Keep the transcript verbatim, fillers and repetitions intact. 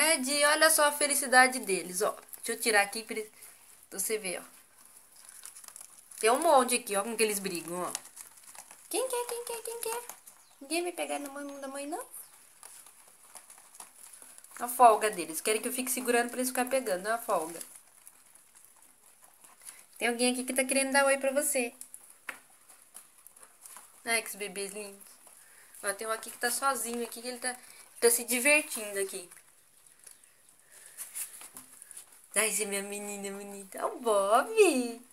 Ed, olha só a felicidade deles, ó. Deixa eu tirar aqui pra você ver, ó. Tem um monte aqui, ó, com que eles brigam, ó. Quem quer, quem quer, quem quer? Ninguém vai pegar na mão da mãe, não? A folga deles. Querem que eu fique segurando pra eles ficarem pegando, é a folga. Tem alguém aqui que tá querendo dar oi pra você. Ai, que bebês lindos. Ó, tem um aqui que tá sozinho aqui, que ele tá, tá se divertindo aqui. Ai, esse é minha menina bonita. É o Bob.